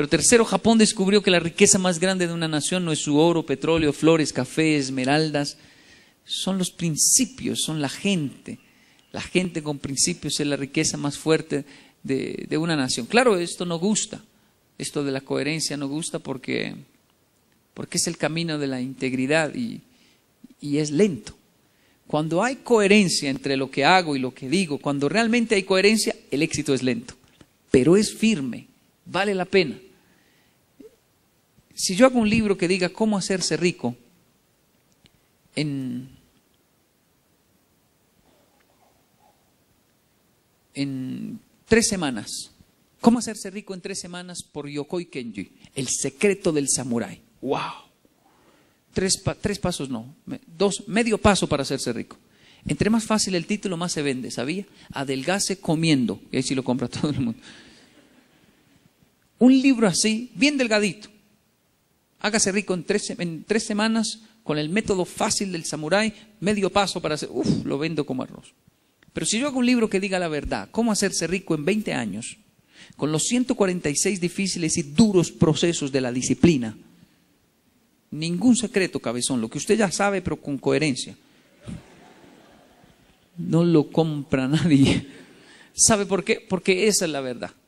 Pero tercero, Japón descubrió que la riqueza más grande de una nación no es su oro, petróleo, flores, café, esmeraldas. Son los principios, son la gente. La gente con principios es la riqueza más fuerte de una nación. Claro, esto no gusta. Esto de la coherencia no gusta porque es el camino de la integridad y es lento. Cuando hay coherencia entre lo que hago y lo que digo, cuando realmente hay coherencia, el éxito es lento. Pero es firme, vale la pena. Si yo hago un libro que diga cómo hacerse rico en 3 semanas, cómo hacerse rico en 3 semanas por Yokoi Kenji, el secreto del samurái. ¡Wow! 3 pasos no, 2, medio paso para hacerse rico. Entre más fácil el título, más se vende, ¿sabía? Adelgace comiendo, y ahí sí lo compra todo el mundo. Un libro así, bien delgadito. Hágase rico en 3 semanas con el método fácil del samurái, medio paso para hacer, lo vendo como arroz. Pero si yo hago un libro que diga la verdad, cómo hacerse rico en 20 años, con los 146 difíciles y duros procesos de la disciplina, ningún secreto, cabezón, lo que usted ya sabe, pero con coherencia. No lo compra nadie. ¿Sabe por qué? Porque esa es la verdad.